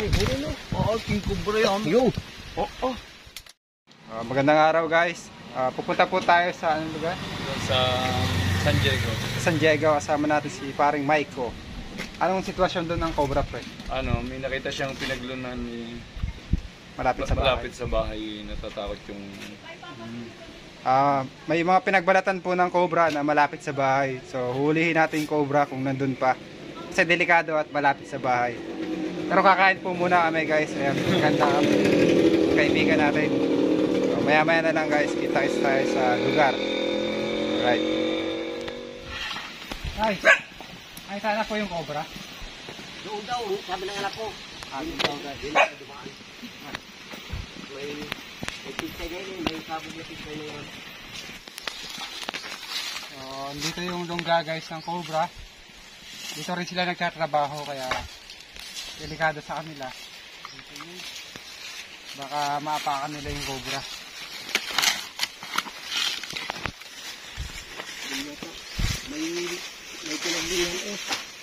King Cobra yan. Yung. Magandang araw guys. Pupunta po tayo sa anong lugar? Sa San Diego. San Diego. Kasama natin si paring Maiko. Anong sitwasyon doon ng Cobra pre? May nakita siyang pinaglunan ni Malapit sa bahay. malapit sa bahay. Natatakot yung... May mga pinagbalatan po ng Cobra na malapit sa bahay. So hulihin natin yung Cobra kung nandun pa. Kasi delikado at malapit sa bahay. Pero kakain po muna kami guys. Ayan, ganda kami. Kaibigan natin. So, maya-maya na lang guys. Kita-kits tayo sa lugar. Alright. Ay, sana po yung Cobra. Doon daw, sabi ng anak ko. Doon daw, dumaan. May pizza ganyan, may sabog na pizza na yan. So, dito yung lungga guys ng Cobra. Dito rin sila nagtatrabaho kaya delikado sa kanila. Baka maapakan nila yung Cobra. May pinagbilihan eh.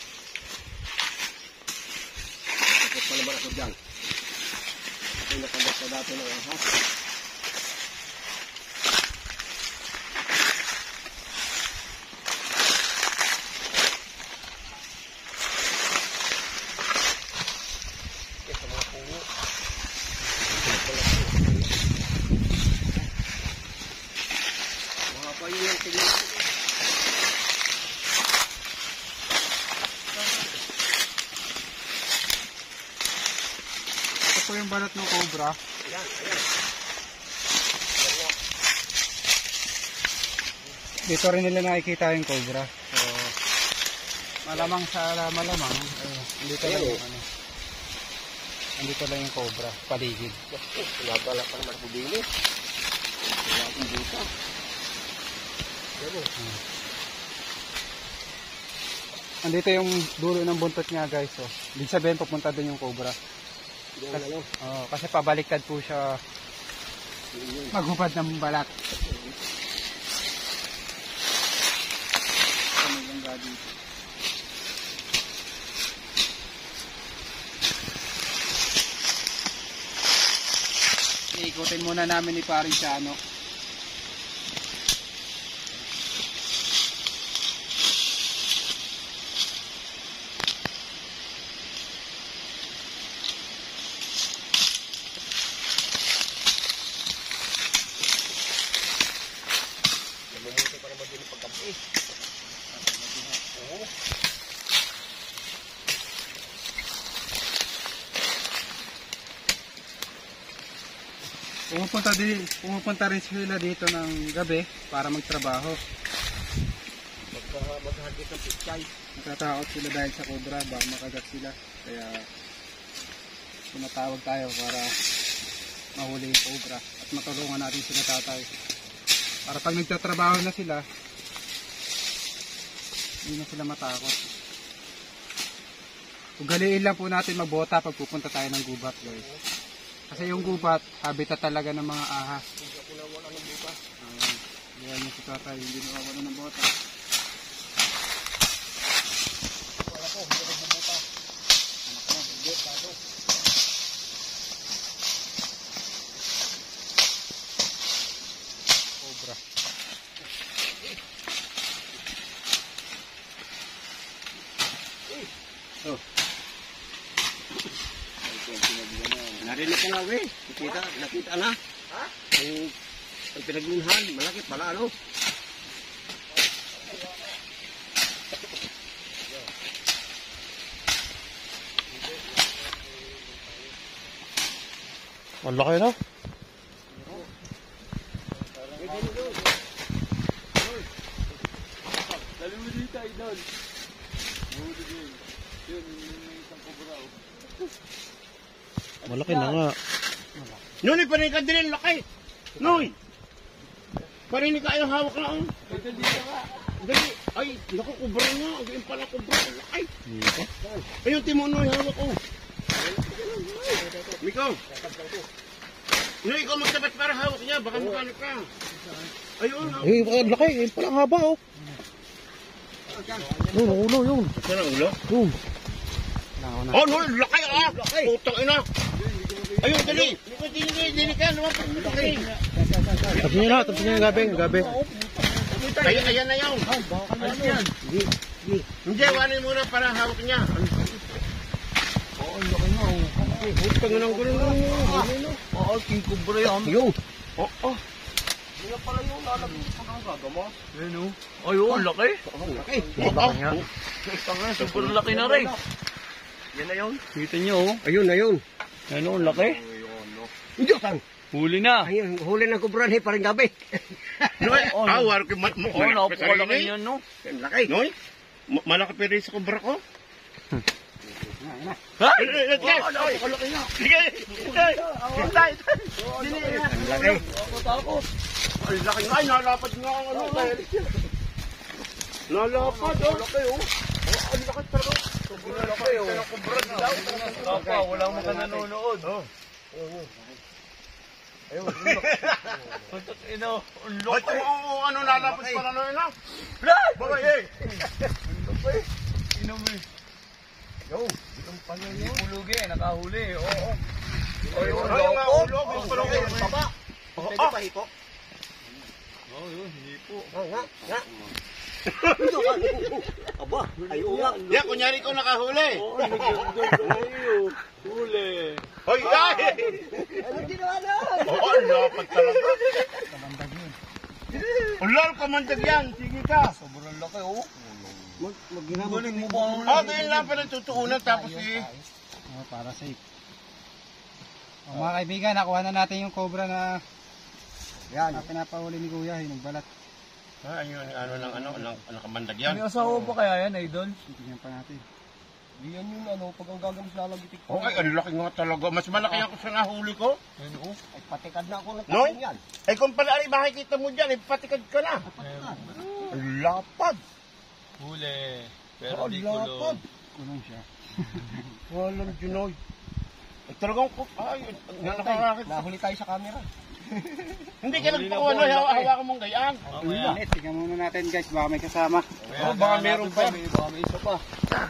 Tapos pa naman ako dyan. Ako nakagat na dati ng ahas. Ito po yung balat ng Cobra. Ayan. Dito rin nila nakikita yung Cobra. So, malamang andito lang yung andito lang yung Cobra, paligid. Wala pa naman ako dili. Wala akong buta. Andito yung dulo ng buntot niya guys. So, ibig sabihin pupunta doon yung Cobra. Kasi pabaliktad po siya maghubad ng balat. Iikutin muna namin ni Paring Chano. Pumupunta rin sila dito ng gabi para magtrabaho. Maghagis ng pitsay. Natatakot sila dahil sa Cobra, baka makagat sila. Kaya tumatawag tayo para mahuli yung Cobra at matulungan natin sila tatay. Para pag nagtatrabaho na sila, hindi na sila matakot. Ugaliin lang po natin magbota pag pupunta tayo ng gubat guys. Kasi yung gubat, habitat talaga ng mga ahas. Hindi ako nawala ng buta. Yan yung si tatay, hindi nawawala ng bota. Wala ko, hindi ako bumuta. Anak mo, Hindi, bago. Cobra. Oh. Narinig ko na, we. Nakita na. Ha? Ang pinagminhan, malaki pala, ano? Malaki na. Dali mo dito, idol. Yun, isang Cobra. Malaki na nga. Noy, parinig ka din, laki. Noy! Parinig ka yung hawak na, oh. Idol dito ka. Dali. Ay, naku, kubra nga. Ang pala kubra. Laki. Ayun, Timonoy, hawak ko. Miko. Noy, ikaw magtapat para hawak niya. Baka mukhanap ka. Ayun. Eh, laki. Eh, palang haba, oh. Yun, ulo, yun. Saan ang ulo? Yun. Oh, no, laki ah! Putang ina! Ayun, dali! Dili ka, lumapit mo laki! Tapos nyo na, tapos nyo yung gabi. Ayan na yun! Hindi, wanin muna para hawak niya. Putang ina ng gulo. Oo, king cobra yan. Yo! Ayun o. Ayun, ang laki. Laki! Super laki na rin. Yan na yun. Kita nyo o. Ayun, ayun. Ayun o, ang laki. Hindi ka! Huli na. Ayun, huli ng kubran, parang gabi. Noy, awar ko Oo, napakalaki niyan no. Laki. Noy, malaki pa rin sa kubra ko. Ha? Napakalaki niya. Sige. Laki. Ay, laki nga. Ay, nalapad nga ang ano. Nalapad. Oh, laki oh. Ang laki talaga. Sobrang laki oh. Papa, walang mga nanonood. Ayun. Putak ina, ang Ay, laki. ano nalapad pa na noy na? Brad! Bagay eh. Inom eh. Yo. Hindi pulugi, nakahuli. Oo. Ayun, Ay, nga ulo. Gusto ko yung baba. Pwede pa hiko. Oo, yun, hindi po. Nga. Aba, ayaw nga. Yan, kunyari ko nakahuli. Oo, nagagagay. Huli. Hoy, ay! Anong ginawa na? Oo, lapad talaga. Ulal, kamandag yan. Sige ka. Sobrang laki, oh. Galing mo Doon lang pala tutuunan tapos Para safe. Mga kaibigan, nakuha na natin yung cobra na pinapahuli ni Kuya, nagbalat. Ayun, nakamandag yan. May asawa pa kaya yan, idol? Titignan pa natin. Yan yung pag ang gagamis lalagitik ko. Okay, ang laki nga talaga. Mas malaki ako sa nahuli ko. Ayun, oh. Ay, patikad na ako Noy? nagtakin yan. Eh kung pala ay makikita mo dyan, patikad ka na. Ang lapad. Huli. Pero di Ang lapad. kulong. Kulong siya. Walang Junoy. Ay talagang, nakakakit. Nahuli tayo sa camera. Hindi ka nagpakuha, hawakan mong gayaan. Ulit, tingnan muna natin guys, baka may kasama. Oh, baka meron pa. Baka may isa pa.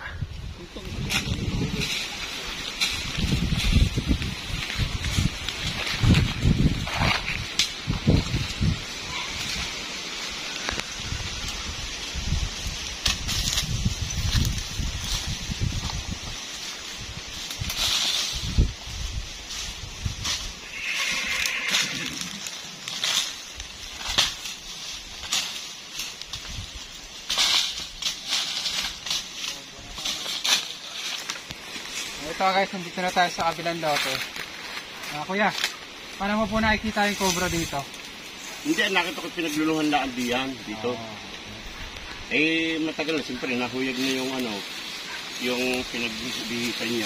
Ito guys, nandito na tayo sa kabilang lote. Kuya, paano mo po nakikita yung cobra dito? Hindi, nakita ko pinagluluhan laan diyan, dito. Eh, matagal na, siyempre, nahuyag na yung yung pinagbihitan niya.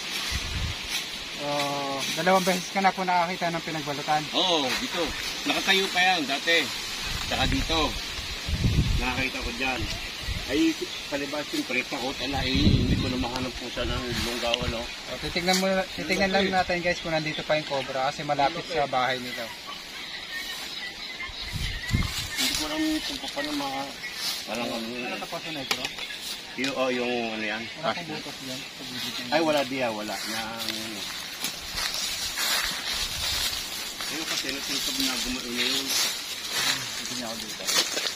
Dalawang beses ka na po nakakita ng pinagbalutan. Oo, dito. Nakatayo pa yan, dati. Saka dito. Nakakita ko dyan. Ay, palibas siyempre, takot. Hindi ko na mahanap po siya ng lunggaw, Titignan lang natin guys kung nandito pa yung cobra kasi malapit sa bahay nito. Hindi ko alam kung paano walang Ano tapos yung negro? yung ano yan. Wala pong butos yan. Ay, wala diya, wala. Ayun kasi, natintob na gumain na yun. Hindi niya ako dito.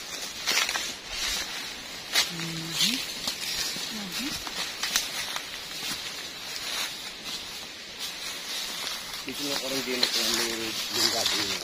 Dito na parang din ako yung gabi niya.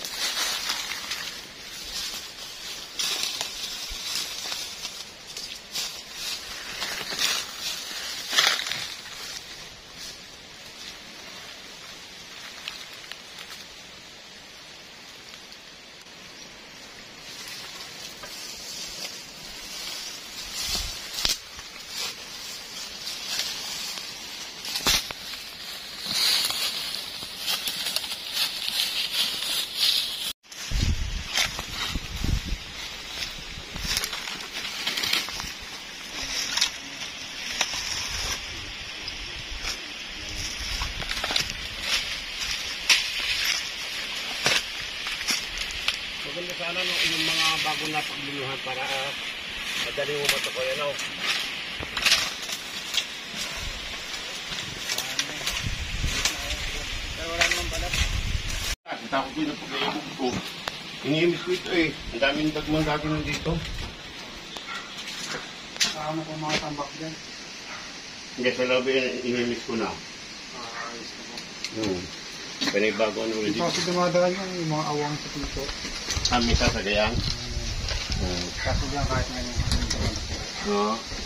Maganda sana yung mga bago na pagluluhan para madali mo matukoy. Natakot ko yung pagkayabog ko. Iniimis ko ito eh. Ang daming dagmang dati nandito. Kasama po mga tambak dyan. Hindi sa lobby, iniimis ko na. Ayos na po. Panibago ano ulit Ito dito. kasi dumadaan yung mga awang sa pito. Kami sa Sagayan. Kaso dyan kahit ngayon. Oo.